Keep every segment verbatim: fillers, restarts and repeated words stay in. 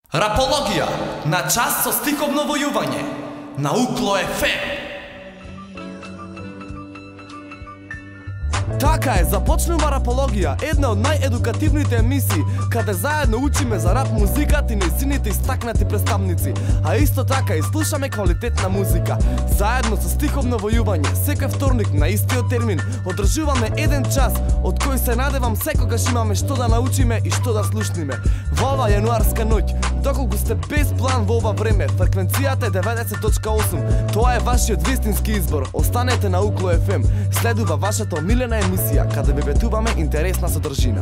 Рапологија на час со стиховно војување на Укло еф ем. Така е, започнува Рапологија, една од наједукативните емисии, каде заедно учиме за рап музиката и нејзините истакнати представници, а исто така и слушаме квалитетна музика. Заедно со стиховно војување, секој вторник на истиот термин, одржуваме еден час, од кој се надевам секогаш имаме што да научиме и што да слушниме. Во ова јануарска ноќ, доколку сте без план во ова време, фреквенцијата е деветдесет точка осум, тоа е вашиот вистински избор. Останете на Укло еф ем, следува вашата омилена емисија, каде ви ветуваме интересна содржина.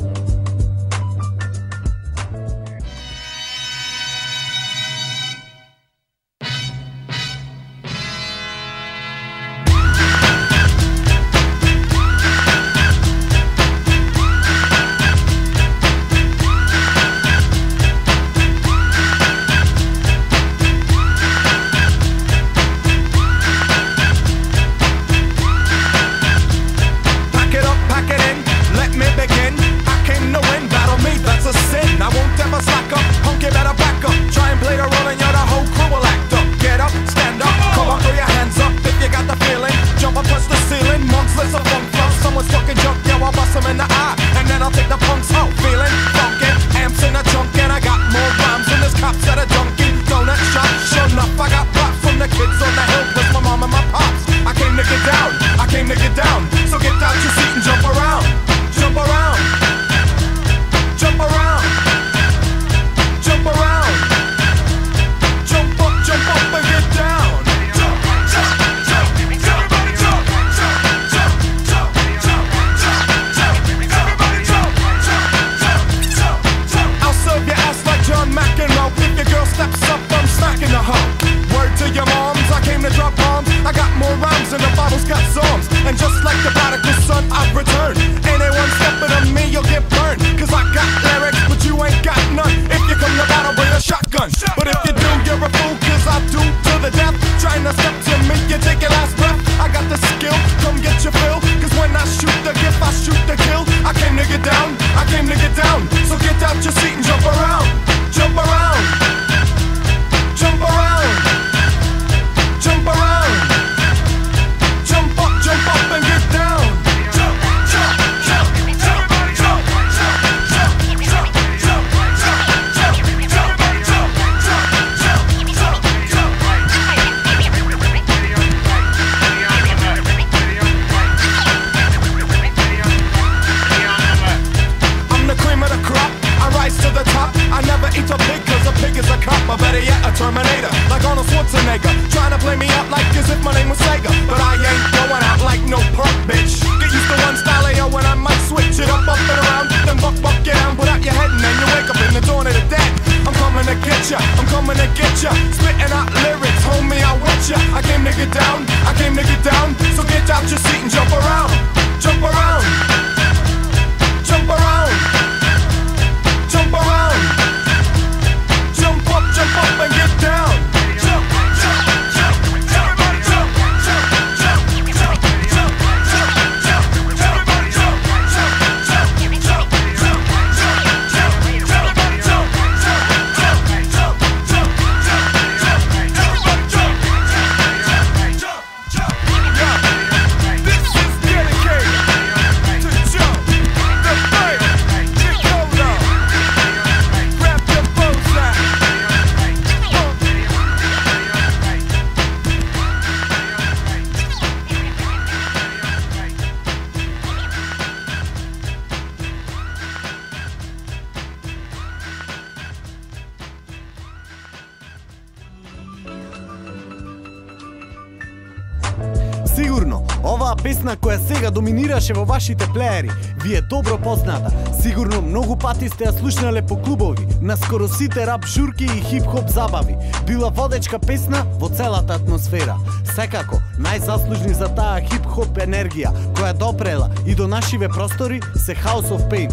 Сигурно, оваа песна која сега доминираше во вашите плеери, ви е добро позната. Сигурно многу пати сте ја слушнале по клубови, на скоро сите рап журки и хип-хоп забави. Била водечка песна во целата атмосфера. Секако, најзаслужни за таа хип-хоп енергија која допрела и до нашиве простори се House of Pain.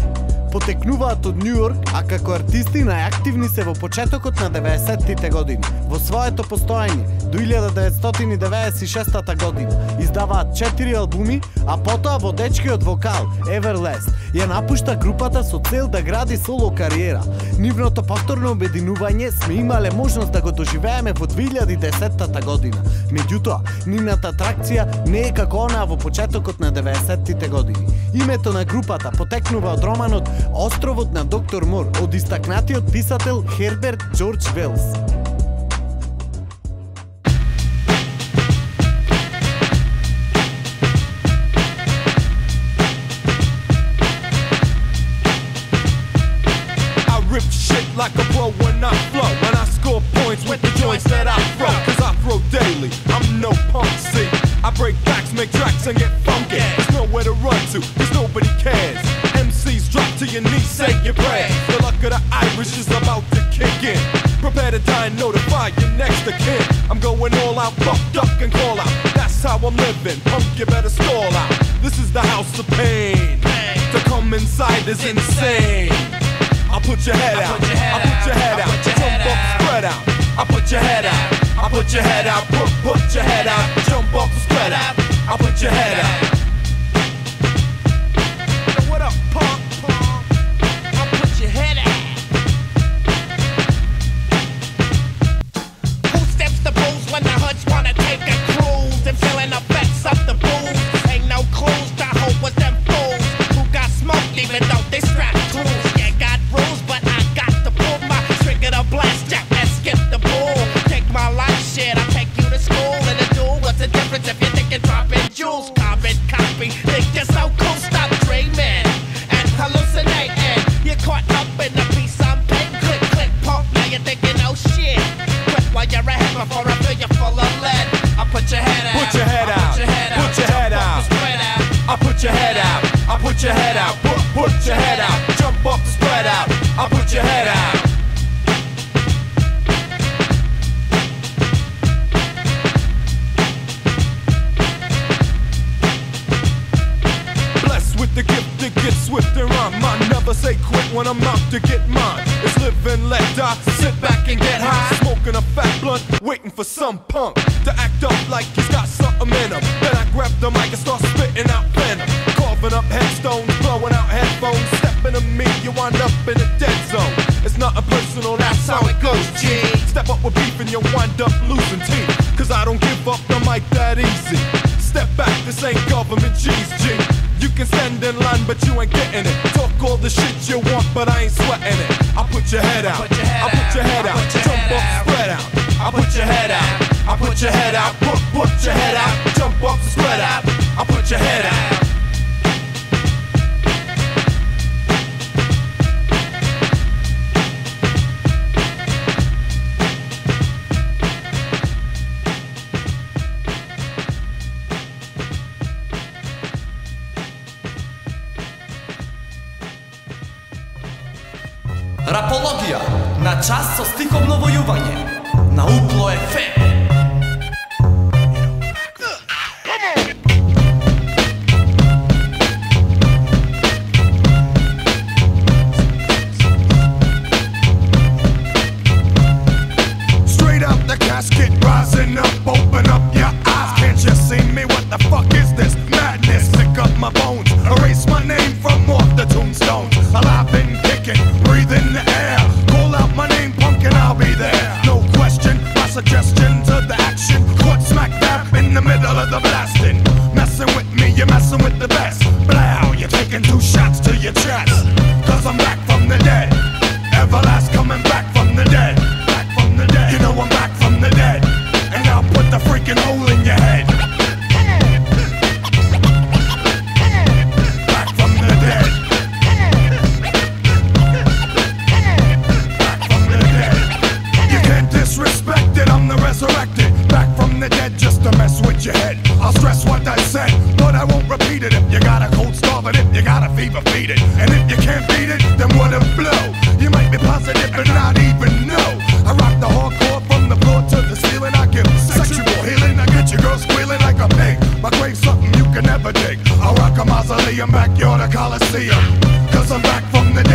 Потекнуваат од Нью Йорк, а како артисти најактивни се во почетокот на деветдесеттите години. Во своето постоење до илјада деветстотини деветдесет и шеста година издаваат четири албуми, а потоа водечкиот вокал Everlast ја напушта групата со цел да гради соло кариера. Нивното повторно обединување сме имале можност да го доживееме во две илјади и десетта година. Меѓутоа, нивната атракција не е како онаа во почетокот на деветдесеттите години. Името на групата потекнува од романот Островот на доктор Мор од истакнатиот писател Херберт Џорџ Велс. Like a pro when I flow, and I score points with the joints that I throw. Cause I throw daily, I'm no punk, see. I break backs, make tracks and get funky. There's nowhere to run to, cause nobody cares. M Cs drop to your knees, say your prayers. The luck of the Irish is about to kick in. Prepare to die and notify your next of kin. I'm going all out, buck, duck and call out. That's how I'm living, punk you better stall out. This is the house of pain. To come inside is insane. I put your head out, I put your head out, jump up, spread out. I put your head out, I put your head out, put, put your head out, jump up, spread out. I put your head out. What up, punk? I put your head out. Who steps the booze when the hoods wanna take a cruise? Them feeling effects of the booze. Ain't no clues to hope was them fools who got smoked even though they strapped tools. Rules, but I got to pull my trigger to blast jack and skip the bull. Take my life shit, I take you to school in a duel. What's the difference if you're thinking dropping jewels? Carbon copy, think you're so cool, stop dreaming and hallucinating. You're caught up in the piece I'm paying. Click, click, pump, now you're thinking, oh shit. Quit while you're ahead before I fill you full of lead. I put your head out, put your head out, put your head out, put your head out. I put your head out, I put your head out, put, put your head out, jump up the spread out. I put your head out. Blessed with the gift to get swift and rhyme. I never say quit when I'm out to get mine. It's live and let die, sit back and get high. Smoking a fat blunt, waiting for some punk to act up like he's got something in him. Then I grab the mic and start spitting out venom. Carving up headstones, blowing out headphones. Stepping to me, you wind up in a dead zone. It's nothing personal, that's how it goes, G. Step up with beef and you wind up losing teeth. Cause I don't give up the mic that easy. Step back, this ain't government cheese, G. You can stand in line, but you ain't getting it. Talk all the shit you want, but I ain't sweating it. I put your head out, I put your head out, jump up, spread out. I put your head out, I put your head out, put, put your head out, jump up, spread out. I put your head out. Rapologija, na čas so stihovno vojuvanje, na Uplo F M. Straight out the casket, rising up, open up your eyes. Can't you see me? What the fuck is this madness? Pick up my bones, erase my name from off the tombstones. Alive and kicking, breathe in the air. Call out my name, punk, and I'll be there. No question, my suggestion to the action. Caught smack dab in the middle of the blasting. Messing with me, you're messing with the best. Blow, you're taking two shots to your chest. Cause I'm back from the dead. Everlast coming back from the dead. Back from the dead. You know I'm back from the dead. And I'll put the freaking hole in your head. Back from the dead. Disrespected, I'm the resurrected. Back from the dead just to mess with your head. I'll stress what I said, but I won't repeat it. If you got a cold starve it, if you got a fever, feed it. And if you can't beat it, then what a blow. You might be positive but not even know. I rock the hardcore from the floor to the ceiling. I give sexual healing. I get your girl squealing like a pig. My grave's something you can never dig. I'll rock a mausoleum, backyard, a coliseum. Cause I'm back from the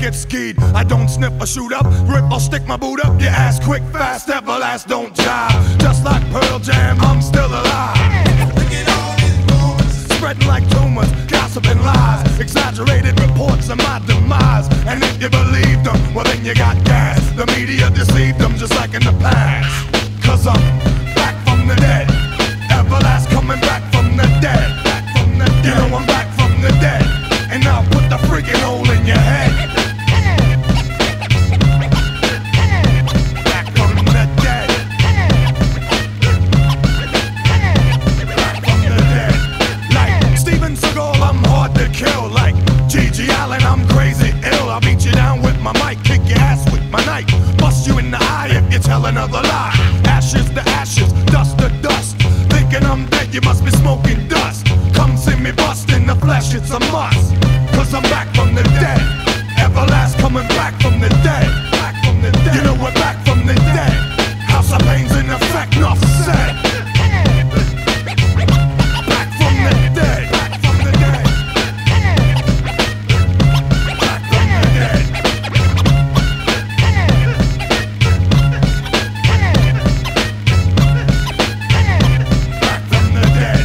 get skied. I don't sniff or shoot up, rip or stick my boot up your ass quick, fast, everlast, don't jive. Just like Pearl Jam, I'm still alive. Look at all these rumors, spreading like tumors, gossiping lies, exaggerated reports of my demise. And if you believed them, well then you got gas. The media deceived them just like in the past. Cause I'm back from the dead, everlast coming back from the dead. Back from the dead. You know I'm back from the dead, and I'll put the freaking hole in your head. Back from the dead. Back from the dead. Like Steven Seagal, I'm hard to kill. Like G G Allen, I'm crazy ill. I'll beat you down with my mic, kick your ass with my knife, bust you in the eye if you tell another lie. Ashes to ashes, dust to dust. Thinking I'm dead, you must be smoking dust. Come see me bust in the flesh, it's a must. Cause I'm back from the dead, everlast coming back from the dead. Back from the dead. You know we're back from the dead. House of Pain's in effect, enough said. Back from the dead. Back from the dead. Back from the dead. Back from the dead.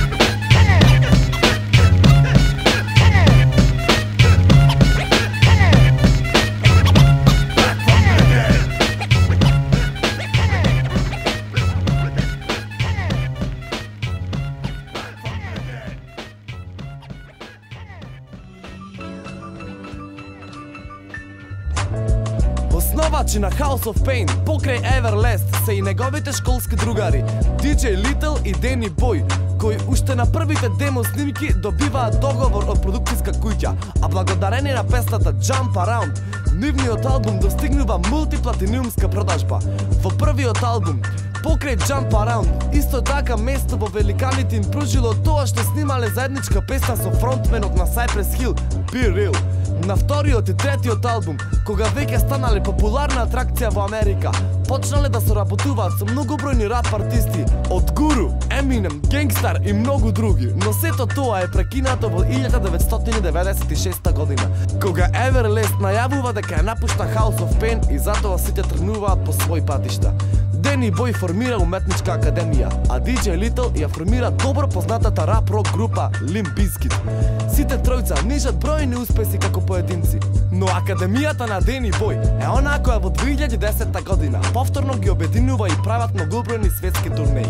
Основачи на House of Pain покрај Everlast се и неговите школски другари Ди Џеј Little и Дени Бој, кои уште на првите демо снимки добиваат договор од продукцијска куќа, а благодарение на песната Jump Around, нивниот албум достигнува мултиплатиниумска продажба. Во првиот албум, покрај Jump Around, исто така место во великаните им пружило тоа што снимале заедничка песна со фронтменот на Cypress Hill, Be Real. На вториот и третиот албум, кога веќе станале популарна атракција во Америка, почнале да соработуваат со многобројни рап артисти, од Гуру, Eminem, Gangstar и многу други, но сето тоа е прекинато во илјада деветстотини деветдесет и шеста година, кога Everlast најавува дека ја напушта House of Pain и затоа сите тргнуваат по своји патишта. Дени Бој формира уметничка академија, а Ди Џеј Little ја формира добро познатата рап-рок група Limp Bizkit. Сите тројца нижат бројни успеси како поединци, но академијата на Дени Бој е онаа која во две илјади и десета година повторно ги обединува и прават многобројни светски турнеи.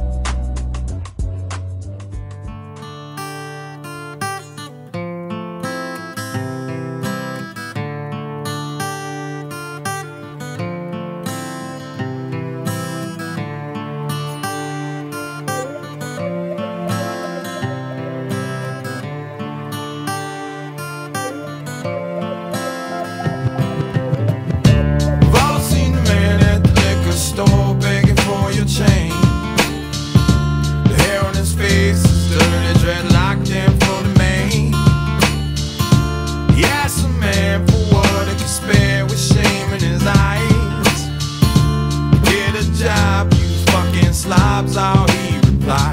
Slobs, all he replied.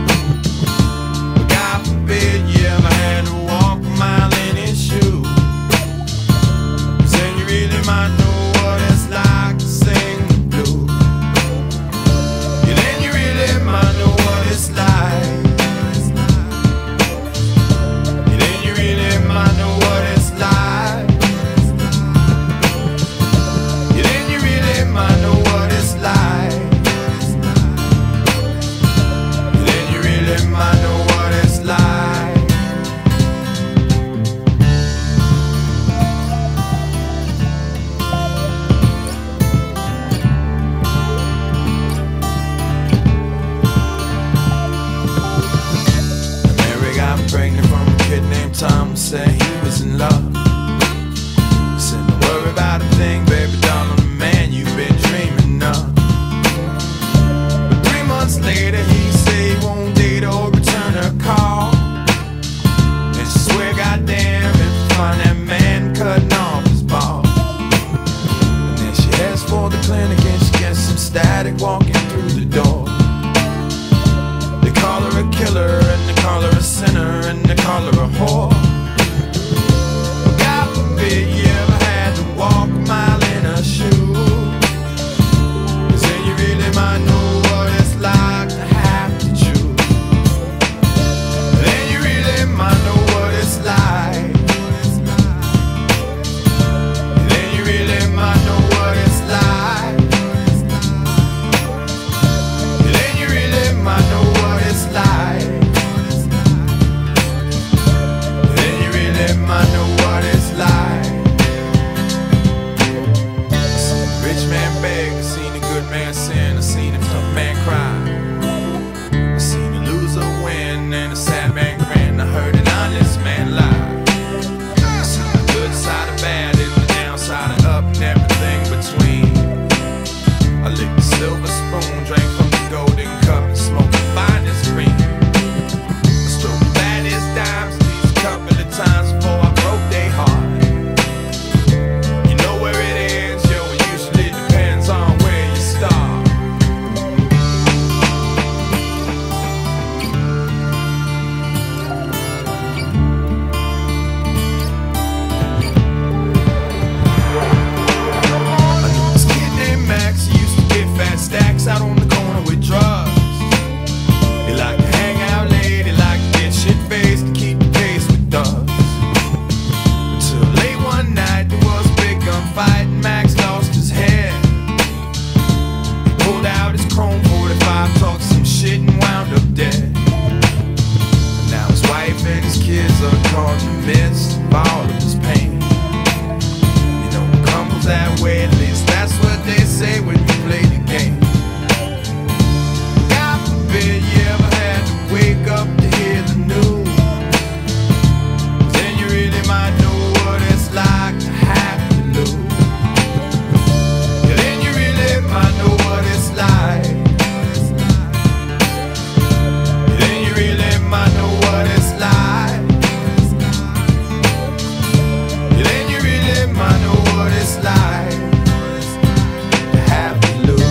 God forbid you ever had to walk a mile in his shoes. Said you really might know what it's like to sing the blues. Yeah, then you really might know what it's like. Yeah, then you really might know what it's like. Yeah, then you really might know what it's like. I know what it's like. Mary got pregnant from a kid named Tom, said he was in love. Said don't worry about a thing, baby doll, I'm the man you've been dreaming of. But three months later he said he won't date or return her call. And she swear goddamn if you find that man cutting off his balls. And then she heads for the clinic and she gets some static walking through the door. They call her a killer and they call her a sinner and they call her a whore. man cry. I seen a loser win and a sad man grin. I heard an honest man lie. I seen the good side of bad and the downside of up and everything between. I licked the silver spoon, drank from the golden cup, and smoked the finest green. I stroked the baddest dimes these couple of times before I broke their heart. You know where it ends, yo, it usually depends on where you start. I knew this kid named Max, he used to get fat stacks out on the corner with drugs. He liked to hang out late, he liked to get shit-faced to keep the pace with thugs. Until late one night there was a big gunfight and Max lost his head. He pulled out his chrome forty-five, talked some shit and wound up dead. And now his wife and his kids are caught in the midst of all of his pain. You know it crumbles that way, at least that's what they say when you play the game. God forbid you ever had to wake up to hear the news. Then you really might know what it's like to have to lose. Yeah, then you really might know what it's like. Yeah, then you really might know what it's like. Yeah, then you really might know what it's like to have to lose.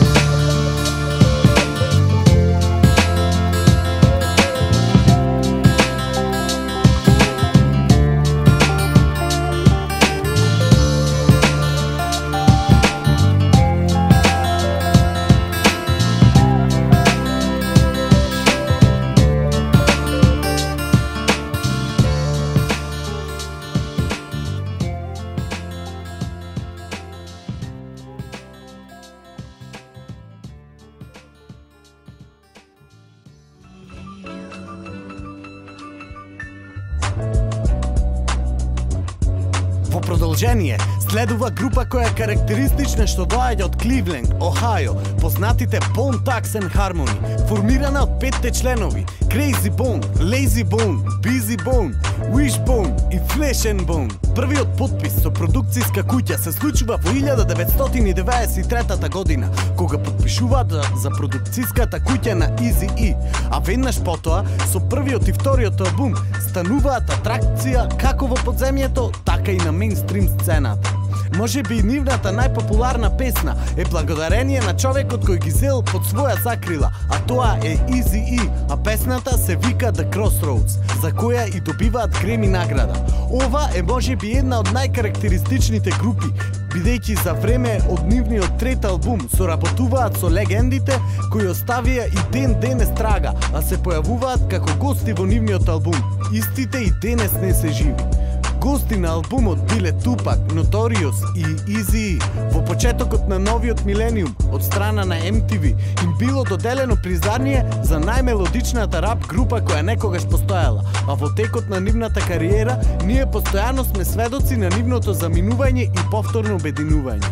Во продолжение, следува група која е карактеристична што доаѓа од Кливленд, Охајо, познатите Bone Thugs and Harmony, формирана од петте членови Crazy Bone, Lazy Bone, Busy Bone, Wishbone и Flesh and Bone. Првиот подпис со продукцијска куќа се случува во илјада деветстотини и деветдесет и трета година, кога подпишуваат за продукцијската куќа на Eazy-E, а веднаш потоа со првиот и вториот албум стануваат атракција како во подземјето, така и на мејнстрим сцената. Може би нивната најпопуларна песна е благодарение на човекот кој ги зел под своја закрила, а тоа е Eazy-E, а песната се вика The Crossroads, за која и добиваат Греми награда. Ова е може би една од најкарактеристичните групи, бидејќи за време од нивниот трет албум соработуваат со легендите кои оставија и ден денес трага, а се појавуваат како гости во нивниот албум. Истите и денес не се живи. Гости на албумот биле Тупак, Notorious и Eazy-E. Во почетокот на новиот милениум од страна на Ем Ти Ви им било доделено признание за најмелодичната рап група која некогаш постојала, а во текот на нивната кариера ние постојано сме сведоци на нивното заминување и повторно обединување.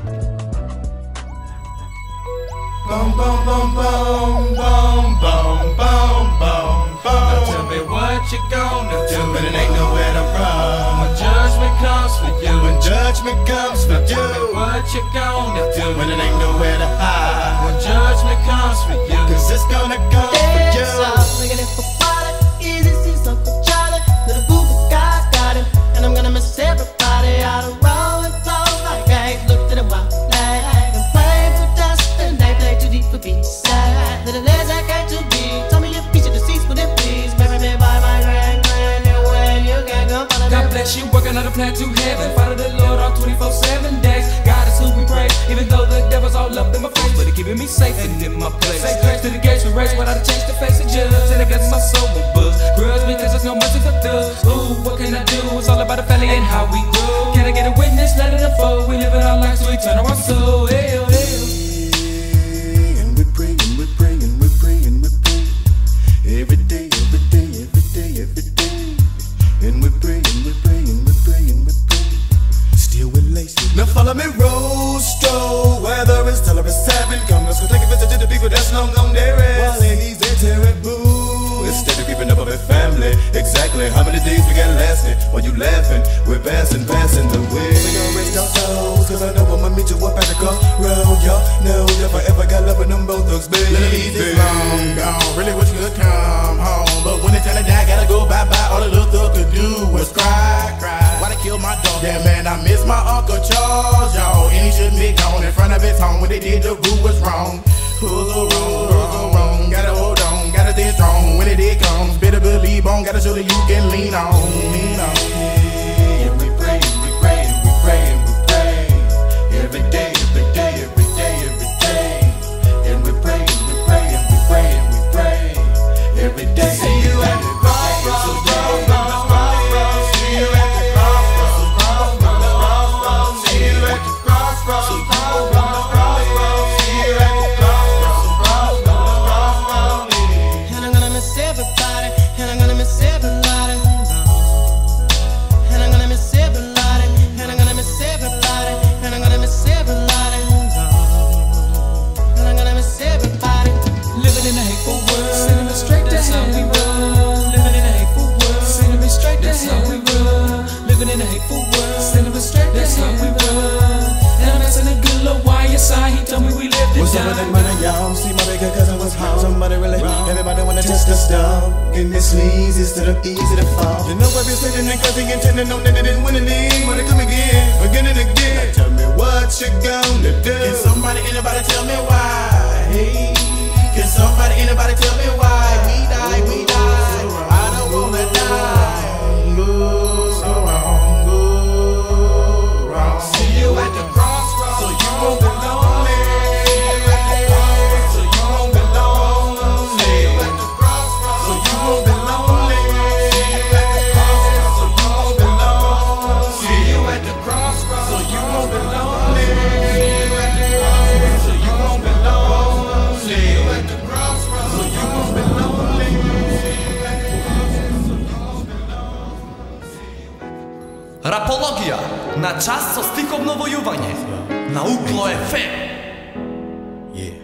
Boom, boom, boom, boom, boom, boom, boom, boom, boom. Now tell me what you gonna do when it ain't nowhere to run. When judgment comes for you. When judgment comes for you. Tell me what you gonna do when it ain't nowhere to hide. When judgment comes for you. Cause it's gonna come for you. Looking at for water, easy see Uncle Charlie. Little booby guys got him, and I'm gonna miss everybody out of rolling flows like eggs. Looked at a wild flag and played for dust, and they play too deep for beats. Little legs I got to be. Tell me your feature deceased, will it please? Marry me by my grand grand, your way you can go follow God bless you, working on a plan to heaven. Follow the Lord on twenty-four seven days. God is who we praise, even though the devil's all up in my face, but he keeping me safe and in my place. Say grace to the gates we race, without a change to face the judge. And I guess my soul will buzz. Grudge because there's no mercy for thugs. Ooh, what can I do? It's all about the family and how we grow. Can I get a witness? Let it unfold. We living our lives, so we turn our soul. Hell, hell. And we're praying, we're praying, we're praying, we're praying. Every day, every day, every day, every day. And we're praying, we're praying, we're praying, we're praying. Still with laces. Now follow me, Rostro. Whether it's tell or it's seven, come, let's go take a visit to the people that's no exactly how many days we got lasting. While you laughing, we're passing, passing the way. We gon' rest our souls, cause I know I'ma meet you up at the crossroad. Y'all know if I ever got love with them both thugs, baby. It's long gone, really wish you could come home. But when it's time to die, gotta go bye-bye. All the little thug could do was cry, cry. Why they kill my dog? Yeah, man, I miss my Uncle Charles, y'all. And he shouldn't be gone in front of his home. When they did, the rule was wrong. Who's so wrong, who's so wrong? Gotta hold on, gotta stay strong. When it did comes, better believe on. Gotta show that you can lean on, lean on. And we pray, and we pray, and we pray, and we pray. Every day, every day, every day, every day. And we pray, and we pray, and we pray, and we pray. Every day. See you at the crossroads, crossroads. See you at the crossroads, crossroads. See you at the crossroads, crossroads. See you at the crossroads, crossroads. And I'm gonna miss everybody, and I'm gonna miss everybody. And I'm gonna miss everybody, and I'm gonna miss everybody, and I'm gonna miss everybody. And I'm gonna miss everybody. Living in a hateful world, sending me straight to how we roll. Living in a hateful world, sending me straight to how we roll. Living in a hateful world, sending me straight to how we roll. And I'm asking a good little Y S I, he told me we lived to What's up with that die. money, y'all? See my bigger cousin was home. Somebody really, everybody wanna test us down. In this leads instead of easy to fall. You know I've been sitting there cause they intending on that they didn't win any. Wanna come again, again and again. Now tell me what you gonna do. Can somebody, anybody tell me why? Hey, can somebody, anybody tell me why? We die, we die. I don't wanna die. Go so wrong, go wrong. See you at the crossroads, so you won't be lonely. So you won't be lonely. See you at the crossroads, so you won't be lonely. See you at the crossroads, so you won't be lonely. See you at the crossroads, so you won't be lonely. See you at the crossroads, so you won't be lonely. See you at the crossroads, so you won't be lonely. Rapologija, na čas so stihovno vojuvanje, na Uklo F M. Yeah.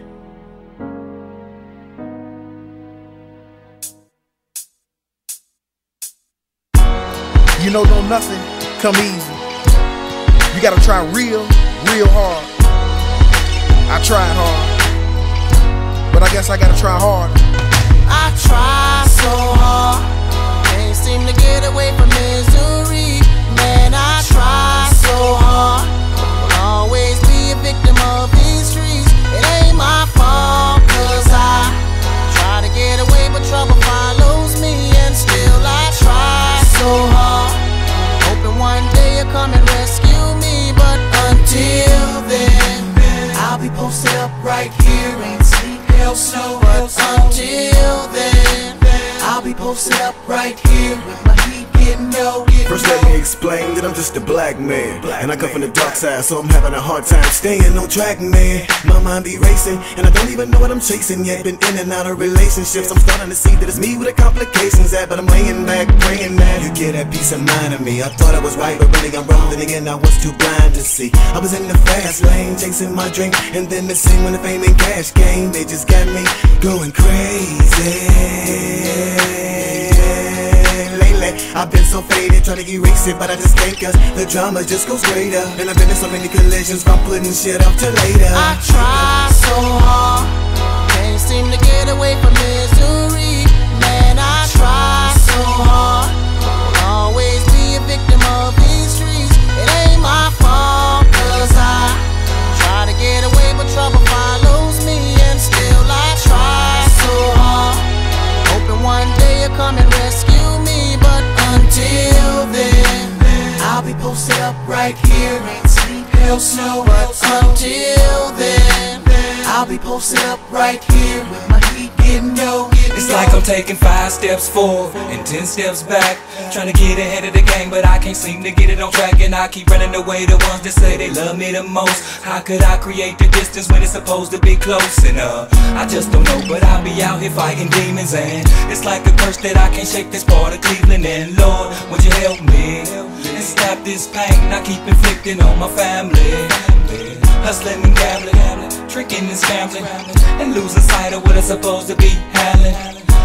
You know, don't nothing come easy. You gotta try real, real hard. I tried hard, but I guess I gotta try harder. I try so hard, can't seem to get away from misery. Man, I try so hard, will always be a victim of these streets. It ain't my fault, cause I try to get away, but trouble follows me. And still I try so hard, hoping one day you'll come and rescue me. But until then, I'll be posted up right here, ain't sleep, hell, snow. But until then, I'll be posted up right here with my heat getting low. First let me explain that I'm just a black man, and I come from the dark side, so I'm having a hard time staying on track, man. My mind be racing, and I don't even know what I'm chasing yet. Been in and out of relationships, I'm starting to see that it's me with the complications at. But I'm laying back, praying that you get that peace of mind of me. I thought I was right, but really I'm wrong. Then again, I was too blind to see. I was in the fast lane, chasing my dream, and then the same when the fame and cash came. They just got me going crazy. I've been so faded, trying to erase it, but I just can't, cause the drama just goes greater. And I've been in so many collisions from putting shit off till later. I try so hard, can't seem to get away from misery. Man, I try so hard, will always be a victim of these streets. It ain't my fault, cause I try to get away, but trouble follows me. And still I try so hard, hoping one day you'll come and rescue me. But until then, I'll be posted up right here, ain't sleep, hell, snow. But until then, I'll be posted up right here with my heat getting low. It's like I'm taking five steps forward and ten steps back, trying to get ahead of the game, but I can't seem to get it on track. And I keep running away the ones that say they love me the most. How could I create the distance when it's supposed to be close? And uh, I just don't know, but I'll be out here fighting demons. And it's like a curse that I can't shake this part of Cleveland. And Lord, would you help me and stop this pain I keep inflicting on my family? Hustling and gambling, tricking and scrambling, and losing sight of what it's supposed to be handling.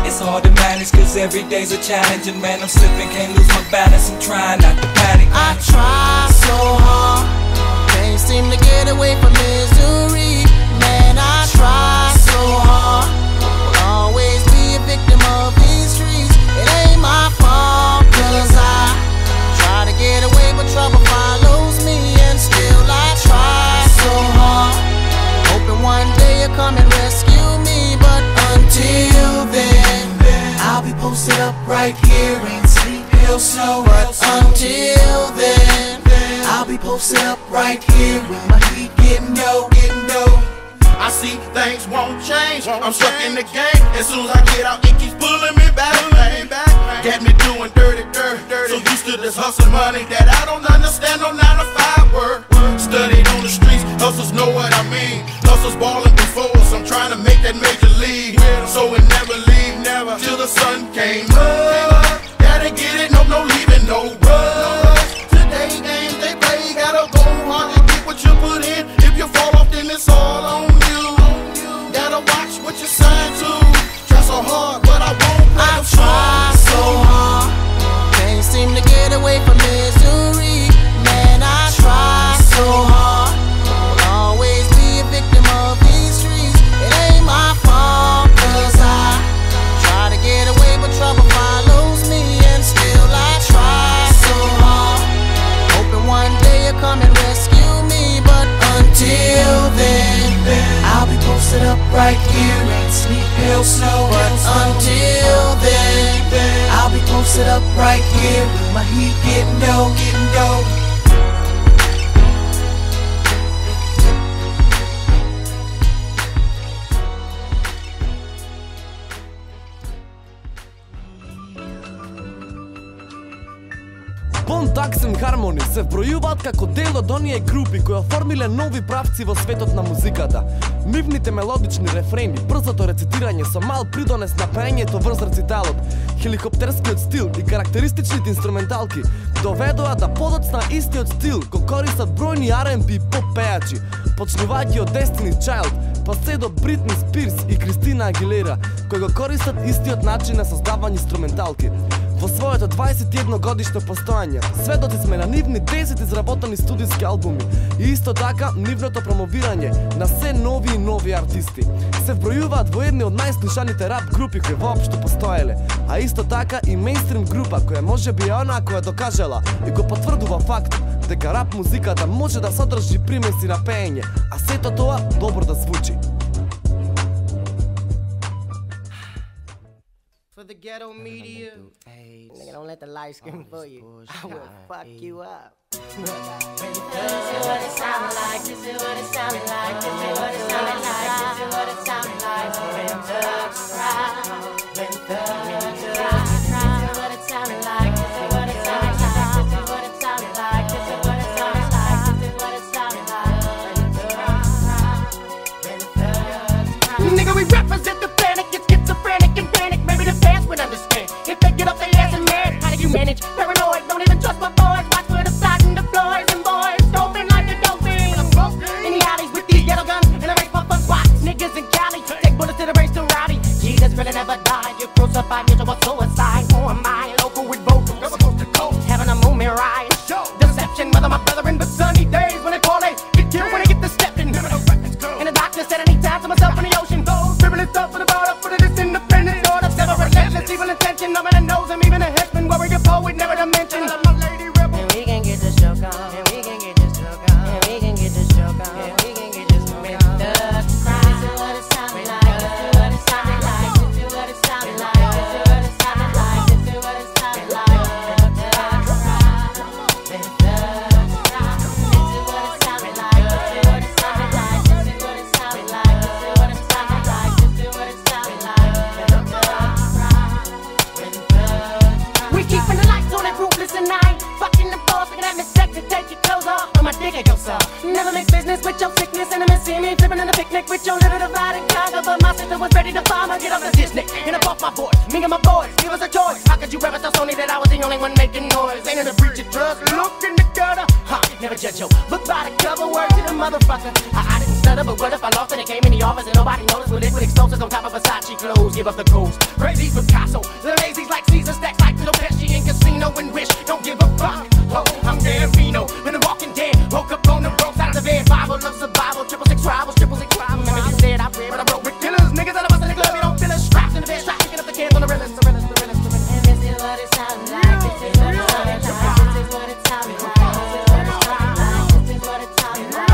It's hard to manage cause every day's a challenge. And man, I'm slipping, can't lose my balance. I'm trying not to panic. I try so hard, can't seem to get away from misery. Man, I try so hard, will always be a victim of these streets. It ain't my fault, cause I try to get away, but trouble follows me. And still I try so hard, hoping one day you'll come and rescue me. But until then, I'll be posted up right here in Sleep Hill Snow. But until then, I'll be posted up right here with my heat getting low, getting low. I see things won't change. I'm stuck in the game. As soon as I get out, it keeps pulling me back. Man. Got me doing dirty, dirty, dirty. So used to this hustle money that I don't understand. No nine to five work. Studied on the streets, hustles know what I mean. Hustles balling before us. I'm trying to make that major league. So it never leave, never till the sun came up. Gotta get it, no, no leaving, no rush. Today games they play, gotta go hard to get what you put in. If you fall off, then it's all on you. Gotta watch what you sign to. Try so hard, but I won't. I try so hard, can't seem to get away from misery. Man, I try so hard, will always be a victim of these streets. It ain't my fault, cause I try to get away, but trouble follows me. And still I try so hard, hoping one day you'll come and rescue me. But until then, I'll be posted up right here in Sleep Hill Snow. But until then, I'll be posted up right here with my heat getting low, getting low. Bone Thugs and Harmony се вбројуваат како дел од оние групи кои оформиле нови правци во светот на музиката. Нивните мелодични рефрени, брзото рецитирање со мал придонес на пеењето врз рециталот, хеликоптерскиот стил и карактеристичните инструменталки доведоа да подоцна истиот стил го користат бројни Ар енд Би поп пејачи, почнувајќи од Destiny's Child, па се до Бритни Спирс и Кристина Агилера, кои го користат истиот начин на создавање инструменталки. Во своето дваесет и едно годишно постојање, сведоци сме на нивни десет изработени студиски албуми и исто така нивното промовирање на се нови и нови артисти. Се вбројуваат во едни од најслушаните рап групи кои воопшто постоеле, а исто така и мејнстрим група која можеби е онаа која докажала и го потврдува факт дека рап музиката може да содржи примеси на пеење, а сето тоа добро да звучи. For the ghetto media, nigga, don't let the light skin for you. I will fuck you up. This is what it sounded like. This is what it sounded like. This is what it sounded like. This is what it sounded like. When thugs cry, when thugs cry. This is what it sounded like. This is what it sounded like. This is what it sounded like. This is what it sounded like. This is what it sounded like. When thugs cry, when thugs cry. Nigga, we represent the planet. Get schizophrenic and panic. Maybe the fans would understand if they get up their ass and mad. How do you manage? Paranoid, don't even trust my boys. Watch for the side and the floors and boys doping like a dolphin. In the alleys with these ghetto guns and I race my fuck squats. Niggas in Cali take bullets to the race to rowdy. Jesus really never died. You crucified me to a suicide. Who am I? Local with vocals. Never coast to coast. Having a moment ride. Deception, whether my brother in the sunny days when they call they get killed when they get the stepping. And the doctor said I need time to myself in the ocean. Scribbling stuff for the bar up for this independent sword. I'm never relentless, evil intention. No man knows him, even a headman. Warrior poet, never to mention. And we can get this joke on. And we can get this joke on. And we can get this joke on. And we can get this joke on. Thugs cry. This is what it sounded like. This is what it sounded like. This is what it sounded like. This is what it sounded like. This is what it sounded like. Thugs cry. Then thugs cry. This is what it sounded like. This is what it sounded like. This is what it sounded like. This is what it sounded like. This is what it sounded like. When thugs cry. When thugs cry. We keeping the lights on that ruthless and I ain't fucking the boss. Looking at me sexy, take your clothes off. On my dick, I go soft. Never make business with your sickness. And I'm see me flipping in a picnic with your little divide and conquer. But my sister was ready to farm her. Get off the Disney and up off my board. Me and my boys, give us a choice. How could you ever tell Sony that I was the only one making noise? Ain't it a breach of trust? Look in the gutter. Ha, never judge your book by the cover. Word to the motherfucker. I, I didn't stutter, but what if I lost and it came in the office and nobody noticed with liquid explosives on top of Versace? flashy clothes, give us the codes. Crazy's Picasso, the lazy's like Caesar, stacks like Little Pesci in Casino and Wish. Don't give a fuck. Oh, I'm Gambino, been a walking dead. Woke up on the wrong side of the bed. Bible of survival, triple six rivals, triple six rivals. Remember you said I read, but I wrote with killers. Niggas out of us in the club, you don't feel us. Strapped in the bed, strapped picking up the cans on the realest, the realest, the realest, the realest. And this is what it sounds like. This is what it sounds like. This is what it sounds like. This is what it sounds like.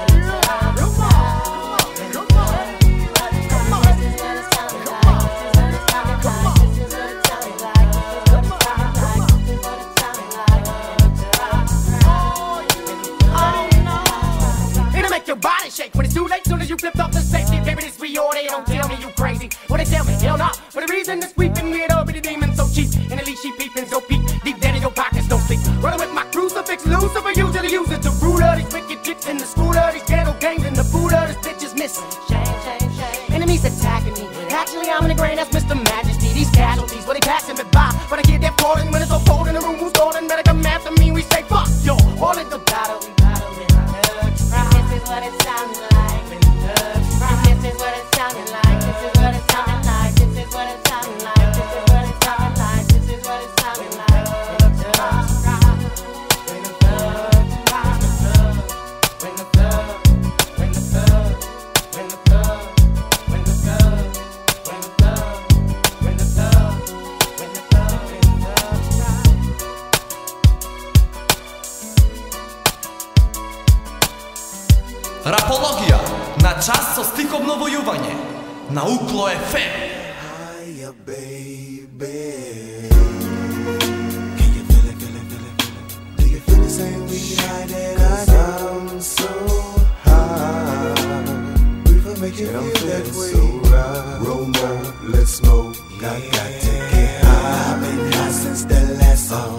Your body shake when it's too late. Soon as you flipped off the safety, baby, this reorder. You don't tell me you crazy. What they tell me, hell nah. For the reason that's sweeping me, it all be the demon so cheap. And at least she peeping so peep. Deep down in your pockets, don't sleep. Running with my crucifix, Lucifer usually use it to root of these wicked dicks in the scooter. These ghetto gangs in the Buddha. This bitch is missing. Shame, shame, shame. Enemies attacking me. Actually, I'm in the grain, that's Mister Majesty. These casualties, well, they passing me by. But I get that falling when it's so cold in the room. Who's golden? Better come after me. We say fuck, yo. All in the battle, we battle in thugs. This is what it sounds like. This is what it sounded like. This is what it sounded like. This is what it sounded like. This is what it sounded like. This is what it sounded like. Rapologija, na čas so stihovno vojuvanje, na Uklo F M. Hiya, baby. Can you feel it, feel it, feel it, feel it? Do you feel the same way high that I am so high? Reefer make you feel that way. So right. Roll more, let's smoke. I got to get high. I've been high since the last song.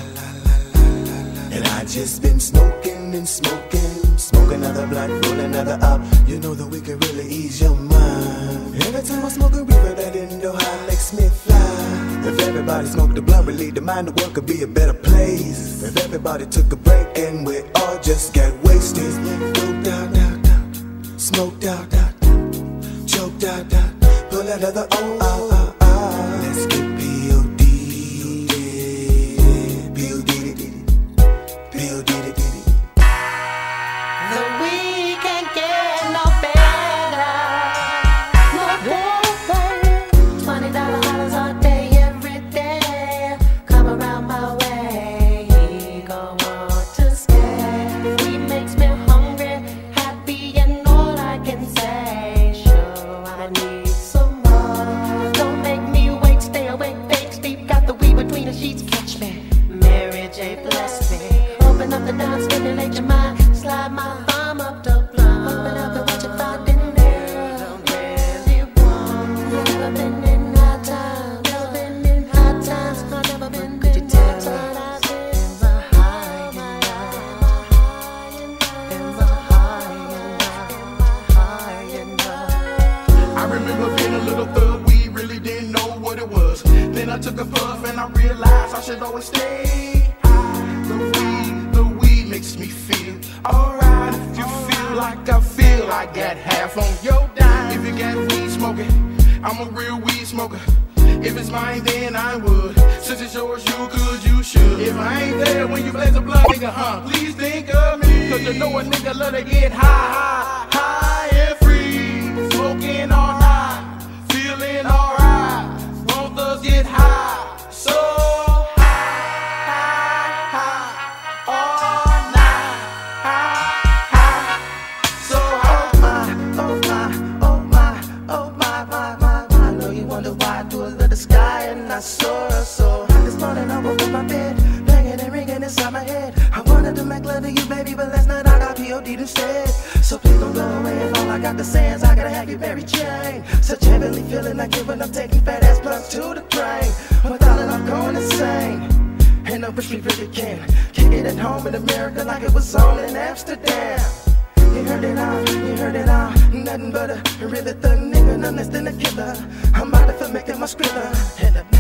And I just been smoking and smoking. Smoke another blunt, roll another up. You know that we can really ease your mind. Every time I smoke a reefer, that Indo high makes me fly. If everybody smoked the blunt, relieve the mind, the world could be a better place. If everybody took a break and we all just got wasted. Smoked out, out, out. Smoked out, out, out. Choked out, out. Pull another O, out, out, out. Let's get P O D. P O D, P O D, P O D. The week can't get no better, no better. Twenty dollar hollers all day, every day. Come around my way, go on to stay. He makes me hungry, happy, and all I can say. Sure, I need some more. Don't make me wait, stay awake, fake sleep. Got the weed between the sheets, catch me. Mary J. bless me. Open up the down, stimulate your mind. Slide my arm up the blunt. Open up and watch it find in there. Don't really want. Never been in high times. Never been in high times. I've never been in high times. I've been in the high and high. In the high and high and high. I remember being a little thug, we really didn't know what it was. Then I took a puff and I realized I should always stay high. The weed, the weed makes me feel alright. If you feel like I feel, I got half on your dime. If you got weed smoking, I'm a real weed smoker. If it's mine, then I would. Since it's yours, you could, you should. If I ain't there when you blaze a blunt, nigga, huh? Please think of me. Cause you know a nigga love to get high, high, high and free. Smoking all night, feeling alright. Both us get high, so high, high, high, all night. High, high, so high. Oh my, oh my, oh my, my, my, my. I know you wonder why I do a little sky and I soar so high. This morning I woke up my bed, banging and ringing inside my head. I wanted to make love to you, baby, but last night I got P O D'd instead. So please don't go away, and all I got to say is I gotta have you Mary Jane. Such heavenly feeling I get when I'm taking fat ass blunts to the drain. Without it I'm going insane, and I wish we really can kick it at home in America like it was on in Amsterdam. You heard it all, you heard it all. Nothing but a really thug nigga, none less than a killer. I'm out of for making my scribbler, and I've never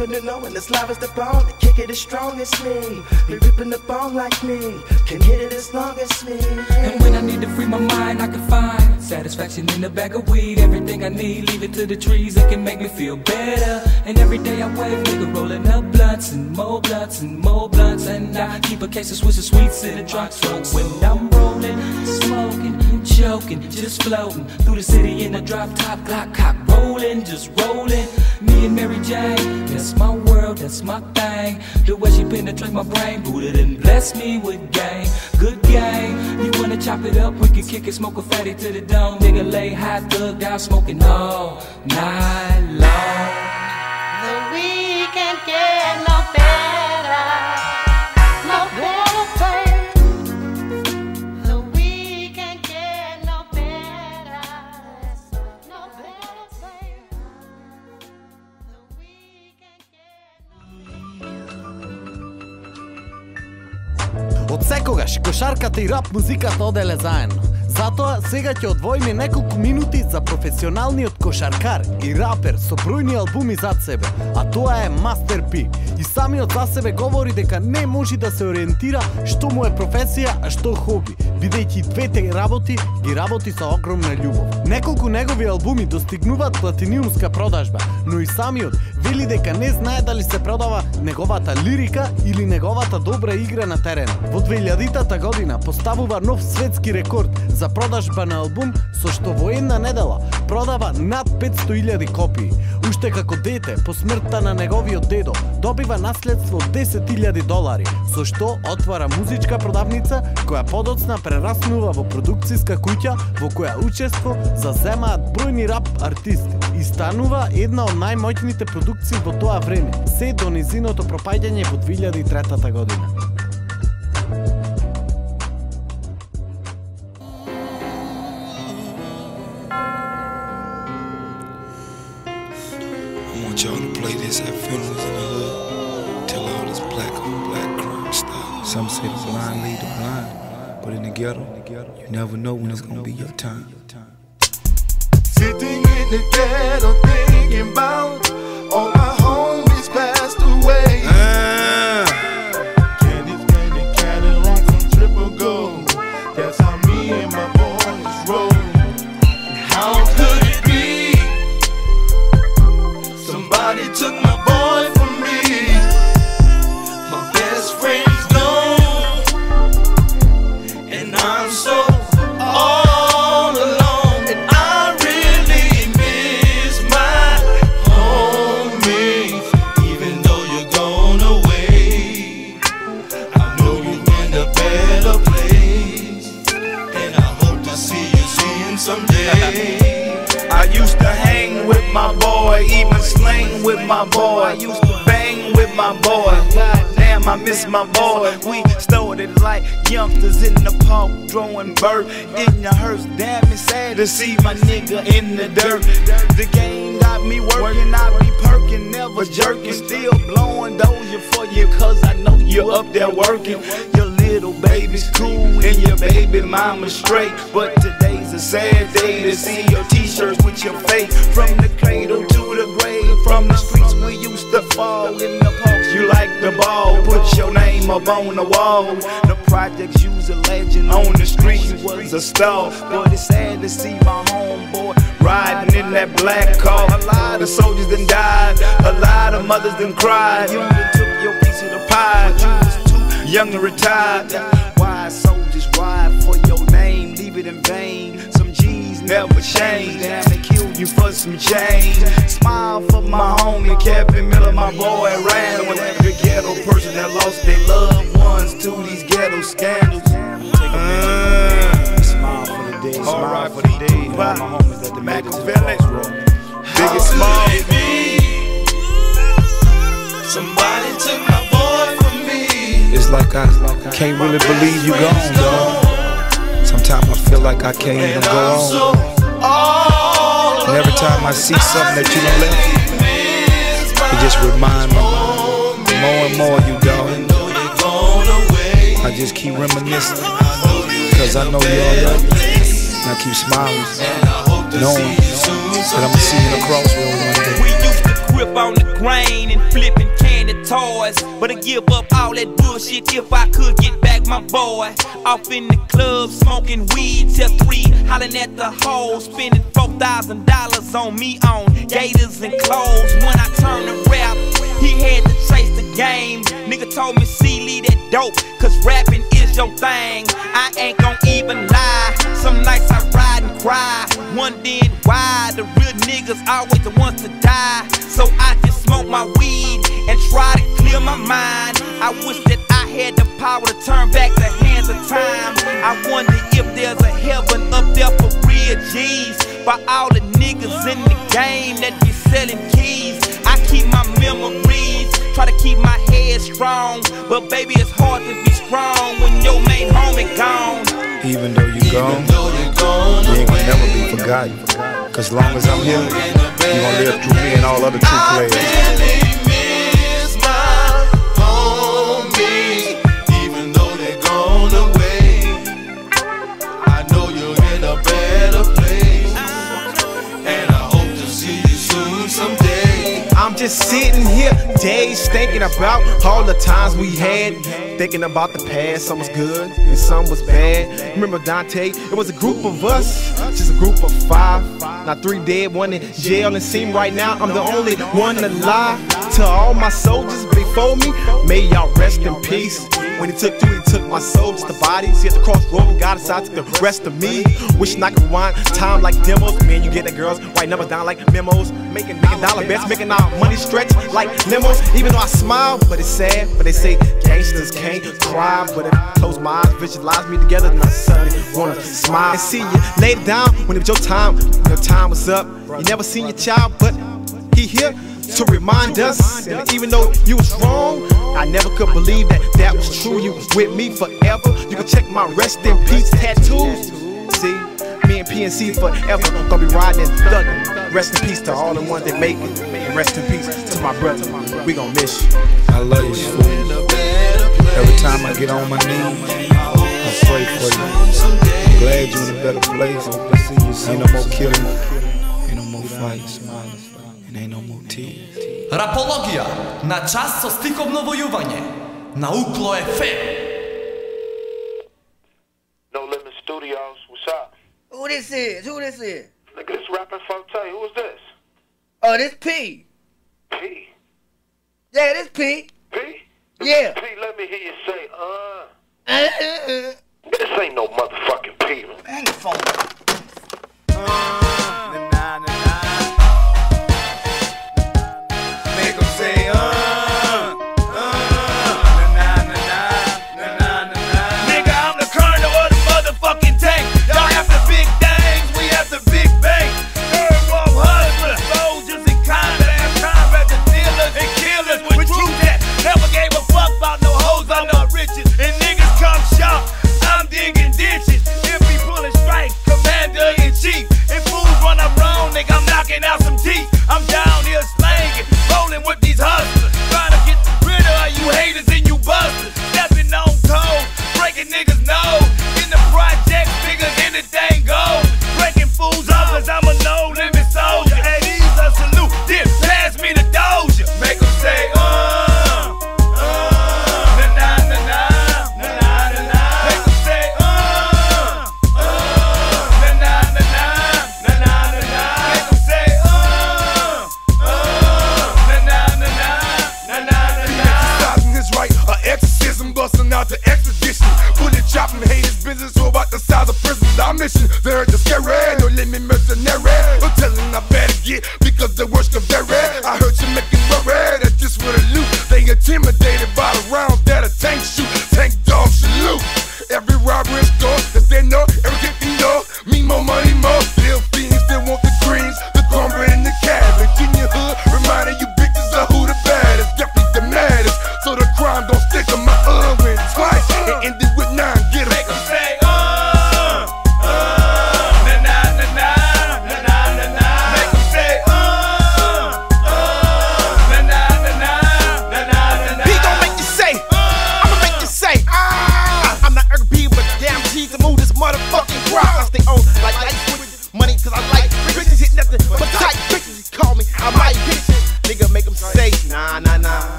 happen to knowing this life is the bone. To kick it as strong as me. Be ripping the bone like me. Can hit it as long as me. And when I need to free my mind, I can find satisfaction in the bag of weed. Everything I need, leave it to the trees that can make me feel better. And every day I wave, nigga, rolling up blunts and more blunts and more blunts. And I keep a case of Swiss and sweets in the trunk. So when I'm rolling, smoking, choking, just floating through the city in a drop top, Glock cock, rolling, just rolling. Me and Mary Jane, that's my world, that's my thing. The way she penetrates my brain, booted and bless me with game. Good game, you wanna chop it up, we can kick it, smoke a fatty to the dome. Nigga lay high, thugged out, smoking all night long. The weekend get no better, no better. The weekend get no better, no better. The weekend get. Од секогаш кошарката и рап музиката оделе заедно. Затоа сега ќе одвоиме неколку минути за професионалниот кошаркар и рапер со бројни албуми зад себе, а тоа е Мастер Пи. И самиот за себе говори дека не може да се ориентира што му е професија, а што хоби, бидејќи двете работи ги работи со огромна љубов. Неколку негови албуми достигнуваат платиниумска продажба, но и самиот вели дека не знае дали се продава неговата лирика или неговата добра игра на теренот. Во две илјадитата година поставува нов светски рекорд за продажба на албум, со што во една недела продава над петсто илјади копии. Уште како дете, по смртта на неговиот дедо, добива наследство од десет илјади долари, со што отвара музичка продавница која подоцна прераснува во продукцијска куќа во која учество заземаат бројни рап артисти и станува една од најмоќните продукции во тоа време, се до низиното пропаѓање во две илјади и трета година. Y'all to play this at funerals in the hood. Tell all this black on black crime stuff. Some say the blind lead the blind, but in the ghetto, you never know when it's gonna be your time. Sitting in the ghetto thinking about all my homies passed away. Uh. Candies, candy, Cadillac, some triple gold. That's how me and my boys roll. How could it be? Somebody took my boy from me. My best friend's gone, and I'm so all alone. And I really miss my homie. Even though you're gone away, I know you're in a better place, and I hope to see you soon someday. I used to hang with my boy, even slang with my boy. I used to bang with my boy. Goddamn, I miss my boy. We started like youngsters in the park, throwing bird in the hearse. Damn, it's sad to see my nigga in the dirt. The game got me working, I be perking, never jerking, still blowing doja for you, cause I know you're up there working. Your little baby's cool and your baby mama's straight, but today's a sad day to see your t-shirts with your face. From the cradle to the grave, from the streets we used to fall, in the parks you like the ball, put your name up on the wall. The projects use a legend, on the street you was a star, but it's sad to see my homeboy riding in that black car. A lot of soldiers done died, a lot of mothers done cried. You done took your piece of the pie, but you was too young to retire. Why soldiers ride for your name, leave it in vain. Some G's never change, damn they killed you for some change. Smile for my homie Kevin Miller, my boy Randall, with every ghetto person that lost their loved ones to these ghetto scandals. Uh, smile for the dead, smile for the dead. All my homies at the Machiavelli, biggest smile. Somebody took my boy from me. It's like I can't really believe you gone, dog. Sometimes I feel like I can't even go on. And every time I see something that you done left, it just remind me more and more of you, dog. I just keep reminiscing, cause I know you all love me. And I keep smiling, knowing that I'ma see you in the crossroads one day. We used to grip on the grain and flip toys. But I give up all that bullshit if I could get back my boy. Off in the club, smoking weed till three, hollering at the hoes, spending four thousand dollars on me on gators and clothes. When I turned to rap, he had to chase the game. Nigga told me, see, leave that dope, cause rapping is your thing. I ain't gon' even lie, some nights I ride and cry, wondering why the real niggas always the ones to die. So I just smoke my weed and try to clear my mind. I wish that I had the power to turn back the hands of time. I wonder if there's a heaven up there for real G's, for all the niggas in the game that be selling keys. I keep my memories, try to keep my head strong, but baby it's hard to be strong when your main homie gone. Even though you gone, you ain't gonna never be forgotten. Cause long as I'm here, you gonna live through me and all other true players. I'm just sitting here, days thinking about all the times we had, thinking about the past. Some was good and some was bad. Remember Dante? It was a group of us, just a group of five. Now three dead, one in jail, and seem right now I'm the only one alive. To all my soldiers before me, may y'all rest in peace. When he took you, he took my soul, just the bodies. He at the crossroad and got aside, took the rest of me. Wishing I could rewind time like demos. Man, you get the girls, write numbers down like memos. Making, making dollar bets, making our money stretch like limos. Even though I smile, but it's sad. But they say gangsters can't cry. But if I close my eyes, visualize me together, then I suddenly wanna smile and see you lay it down when it was your time. Your time was up. You never seen your child, but he here to remind us. And even though you was wrong, I never could believe that that was true. You was with me forever. You can check my rest in peace tattoos. See, me and P N C forever gonna be riding and thugging. Rest in peace to all the ones that make it, and rest in peace to my brother. We gon' miss you. I love you, fool. Every time I get on my knees, I pray for you. I'm glad you're in a better place. Ain't no more killing, ain't no more fights, and ain't no more tears. Rapologija, na čas so stihovno vojuvanje, na Uklo F M. No Limit Studios, what's up? Who this is? Who this is? Nigga, this rapping Forte, who is this? Oh, this P. P? Yeah, this P. P? Yeah. P, let me hear you say, uh. Uh, uh, uh. This ain't no motherfucking P, man. Hang the phone.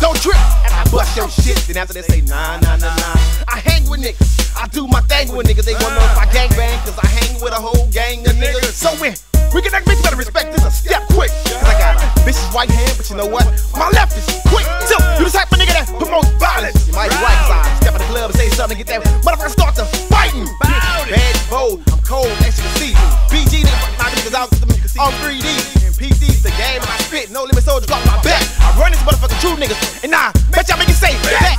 don't trip. After I bust your shit, then after they say nah, nah, nah, nah. I hang with niggas, I do my thing with niggas. They wanna know if I gang bang, cause I hang with a whole gang of niggas. So when we connect, bitch, better respect this a step quick. Cause I got a vicious right hand, but you know what? My left is quick. So you the type of nigga that promotes violence. You might be right, cause I step in the club and say something and get that motherfucker start to fighting. Bad and bold, I'm cold, as you can see. B G niggas fucking knock niggas out on three D. And P C's the game, and I spit, no limit soldiers drop my back. I run this motherfucking true niggas, and nah, bet y'all make it say that.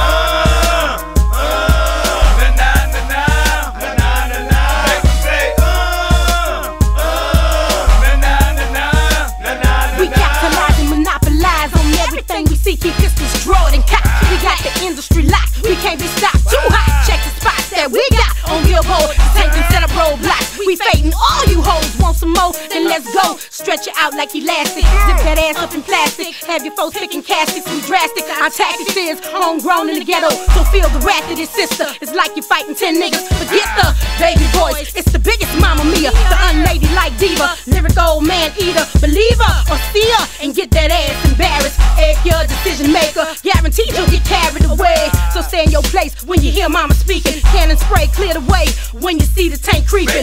Keep pistols drawn and cocked. We got the industry locked. We can't be stopped. Too hot. Check the spots that we got on Billboard. Take and set up roadblocks. We fading all you hoes. Want some more? Then let's go. Stretch it out like elastic. Zip that ass up in plastic. Have your folks picking caskets. We drastic. Our tactics is homegrown in the ghetto. So feel the wrath of this sister. It's like you fighting ten niggas. Forget the baby voice. It's the biggest mama mia. The unladylike diva. Lyric old man eater. Believer or seer. And get that ass embarrassed. Egg your decision maker, guaranteed you'll get carried away. So stay in your place when you hear mama speaking. Cannon spray, clear the way when you see the tank creeping.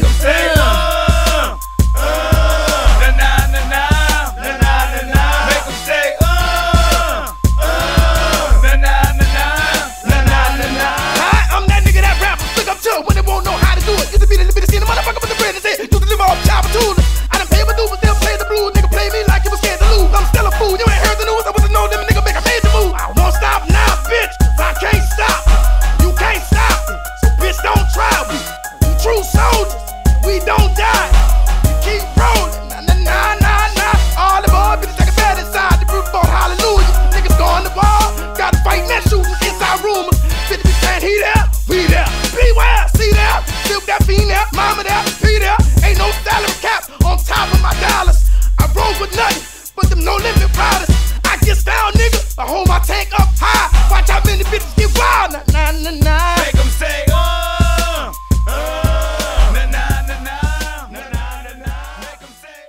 I'm that nigga that rap, look up to when they won't know how to do it. Used to be the limit to see the motherfucker with the bread and say, used to live off chopper tools. I done paid my dues, but still play the blues. Nigga play me like he was scared to lose. I'm still a fool, you ain't heard the news. I wasn't know them nigga make a major move. I won't stop now, bitch, I can't stop. You can't stop me, so bitch don't try me. We true soldiers, we don't die. We keep rolling, nah, nah, nah, nah, nah. All the boys bitches take a bed inside the roof for hallelujah. Niggas going to war, gotta fight that shooting inside rumors. fifty percent he there, we there. Beware, see there, silk that fiend there, mama there, P there. Ain't no salary cap on top of my dollars. I roll with nothing, but them no limit riders. I get style, nigga, I hold my tank up high. Watch how many bitches get wild, nah, nah, nah, nah. Make them say, oh, oh, nah, nah, nah, nah, nah, nah, nah, nah. Make them say,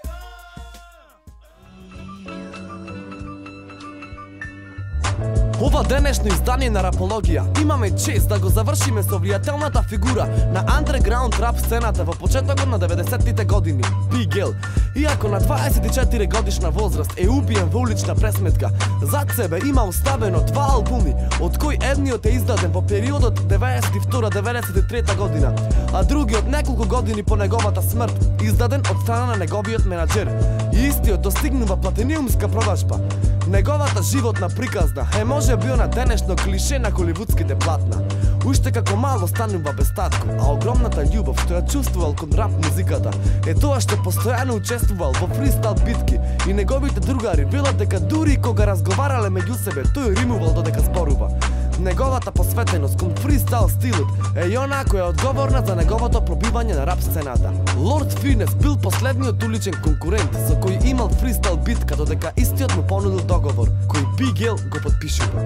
Ова денешно издание на Рапологија имаме чест да го завршиме со влијателната фигура на андерграунд рап сцената во почетокот на деветдесеттите години, Big L. Иако на дваесет и четири годишна возраст е убиен во улична пресметка, зад себе има оставено два албуми, од кои едниот е издаден во периодот деветдесет и втора до деветдесет и трета година, а другиот неколку години по неговата смрт, издаден од страна на неговиот менаџер. И истиот достигнува платиниумска продажба. Неговата животна приказна е може би на денешно клише на холивудските платна. Уште како мало станува без татко, а огромната љубов што ја чувствувал кон рап музиката е тоа што постојано учествувал во фристайл битки и неговите другари велат дека дури кога разговарале меѓу себе, тој римувал додека зборува. Неговата посветеност кон фристайл стилот е и она која е одговорна за неговото пробивање на рап сцената. Лорд Финес бил последниот уличен конкурент со кој имал фристайл битка, додека истиот му понудил договор, кој Big L го подпишува.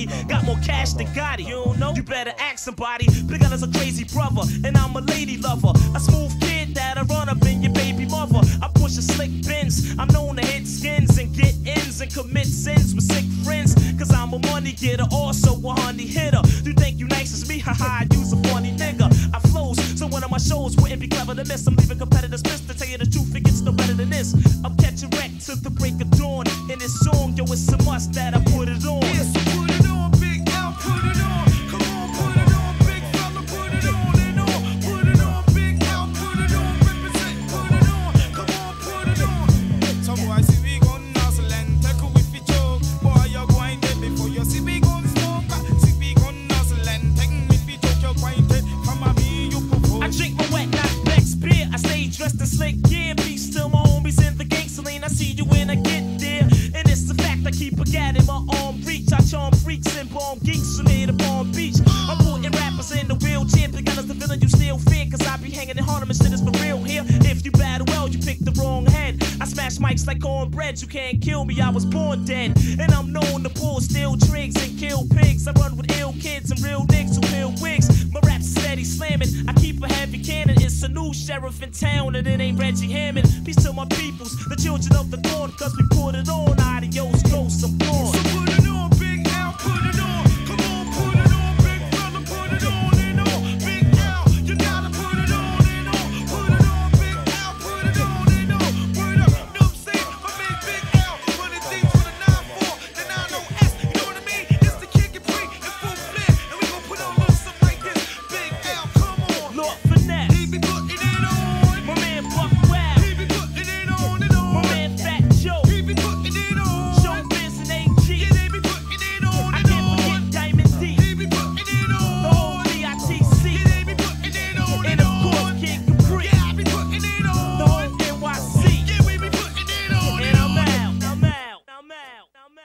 Bugatti. Got more cash than Gotti. You don't know? You better ask somebody. But God is a crazy brother, and I'm a lady lover. A smooth kid that'll run up in your baby mother. I push a slick Benz. I'm known to hit skins and get ins and commit sins with sick friends. Cause I'm a money getter, also a honey hitter. You think you nice as me? Haha, you's a funny nigga. I flows, so one of my shows wouldn't be clever to miss. I'm leaving competitors pissed. To tell you the truth, it gets no better than this. I'm catching wreck to the break of dawn. In this song, yo, it's a must that I put it on. Yes, put it on, Big L, put it on. Come on, put it on, big fella, put it on and on. Put it on, Big L, put it on, represent, put it on. Come on, put it on. Some boy see we gon' nuzzle and take a whiffy choke. Boy, you're going dead before you see we gon' smoke. See we gon' nuzzle and take a whiffy choke. You're going dead. Come on, me, you propose. I drink my wet, not Beck's beer. I stay dressed in slick gear. Peace to my homies in the gangster lane. I see you when I get there. And it's the fact I keep a gat in my arm reach. I charm freaks and bomb geeks from here to Palm Beach. I'm putting rappers in the wheelchair. Because the villain you still fear. Cause I be hanging in Harlem and shit is for real here. If you battle well, you pick the wrong head. I smash mics like cornbread. You can't kill me, I was born dead. And I'm known to pull steel trigs and kill pigs. I run with ill kids and real niggas who peel wigs. My rap's steady slamming. I keep a heavy cannon. It's a new sheriff in town and it ain't Reggie Hammond. Peace to my peoples, the children of the corn. Cause we put it on. Adios, ghosts, I'm gone. So put it on, Big L, put it on. Come on, put it on, big fella, put it on and on. Big L, you gotta put it on and on. Put it on, Big L, put it on and on. Word up, know what I'm saying? My man Big L, running things for the nine four, the nine oh S, you know what I mean? It's the kick and pre and full flare, and we gon' put on a little something like this. Big L, come on. Lord Finesse. He be putting it on. My man Buck Wild. He be putting it on and on. My man Fat Joe. He be putting it on. Showbiz and A G. Yeah, they be putting it on I and can't on. forget Diamond D. He be putting it on. The whole V I T C. Yeah, they be putting it on And and of course on. Kid Capri. Yeah, I be putting it on. The whole N Y C. Yeah, we be putting it on And I'm out. I'm out. I'm out. I'm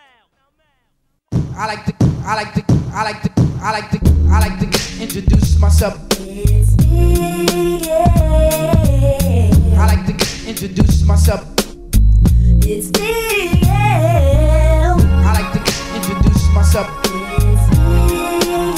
out. I like to, I like to, I like to, I like to, I like to introduce myself. It's me, yeah. I like to introduce myself. It's me, yeah. I like to introduce myself. It's me,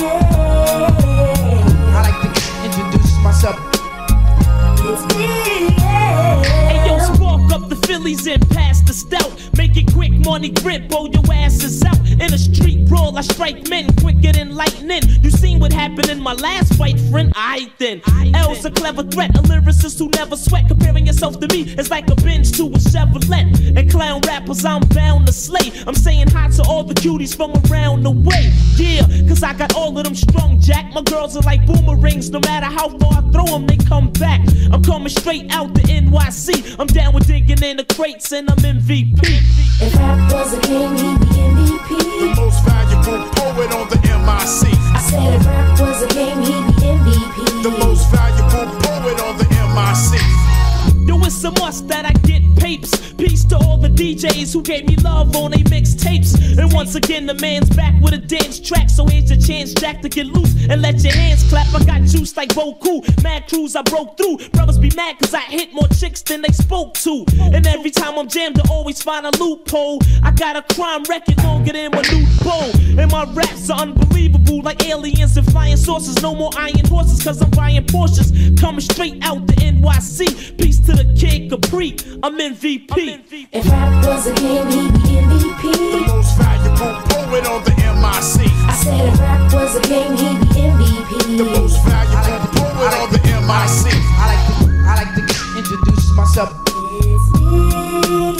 yeah. I like to introduce myself. It's me, yeah. Hey yo, spark up the Phillies and pass the stout. Make it quick, money grip, oh your ass is out. In a street brawl, I strike men quicker than lightning. You seen what happened in my last fight, friend? I then. L's a clever threat, a lyricist who never sweat. Comparing yourself to me is like a binge to a Chevrolet. And clown rappers, I'm bound to slay. I'm saying hi to all the cuties from around the way. Yeah, cause I got all of them strung, Jack. My girls are like boomerangs, no matter how far I throw them, they come back. I'm coming straight out the N Y C. I'm down with digging in the crates and I'm M V P. If rap was a game, he'd be M V P. The most valuable poet on the M I C. I said if rap was a game, he'd be M V P. The most valuable poet on the M I C. Yo, it's a must that I get papes. Peace to all the D Js who gave me love on they mixtapes. And once again, the man's back with a dance track. So here's your chance, Jack, to get loose and let your hands clap. I got juice like Boku, mad crews I broke through. Brothers be mad cause I hit more chicks than they spoke to. And every time I'm jammed, I always find a loophole. I got a crime record longer than my new bow. And my raps are unbelievable like aliens and flying saucers. No more iron horses cause I'm buying Porsches. Coming straight out the N Y C. Peace to the Kid Capri, I'm M V P. If rap was a game, he'd be M V P. The most valuable poet on the M I C. I said if rap was a game, he'd be M V P. The most valuable poet on the M I C. I like to, I like to introduce myself. It's me,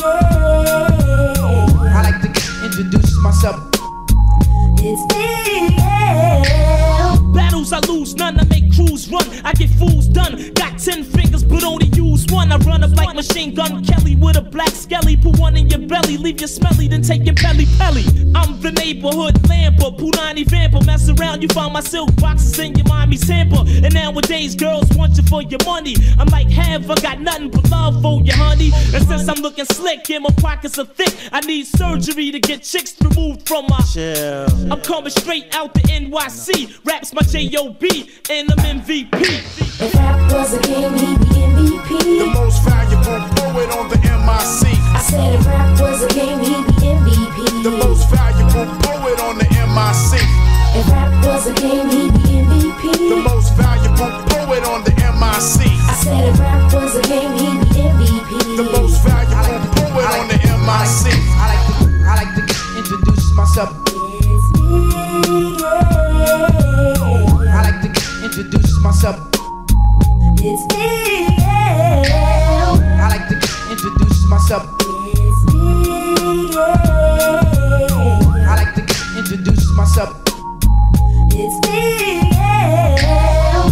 yeah. I like to introduce myself. It's me, yeah. Battles I lose, none I make crews run. I get fools done. Got ten fingers, but only use one. I run up like Machine Gun Kelly with a black skelly. Put one in your belly, leave you smelly, then take your pelly pelly. I'm the neighborhood lamper, Punani vamper. Mess around, you find my silk boxes in your mommy's hamper. And nowadays, girls want you for your money. I'm like, have I got nothing but love for you, honey? And since I'm looking slick and my pockets are thick, I need surgery to get chicks removed from my Chill. I'm coming straight out the N Y C. Raps my J O B and I'm M V P. If rap was a game, he'd be M V P. The most valuable poet on the M I C. I said if rap was a game, he'd be M V P. The most valuable poet on the M I C. M I C. If rap was a game, he'd be M V P. The most valuable poet on the M I C. I said if rap was a game, he'd be M V P. The most valuable poet on the M I C. I like to, I like to introduce myself. It's me, yeah. I like to introduce myself. It's me, yeah. I like to introduce myself. It's me, yeah. I like to introduce myself. It's me, yeah.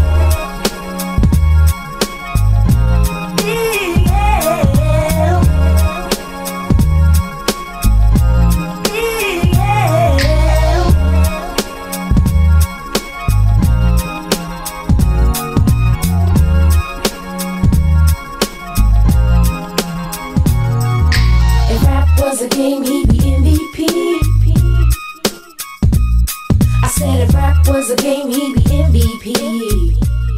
Me, yeah. Me, yeah. If rap was a game, he'd be M V P. I said if rap was a game, he'd be M V P.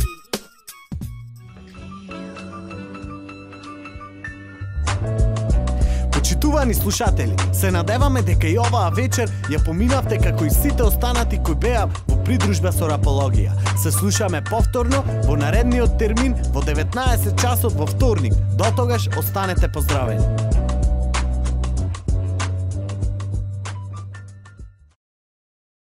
Почитувани слушатели, се надеваме дека и оваа вечер ја поминавте како и сите останати кои беа во придружба со Рапологија. Се слушаме повторно во наредниот термин во деветнаесет часот во вторник. До тогаш останете поздравени.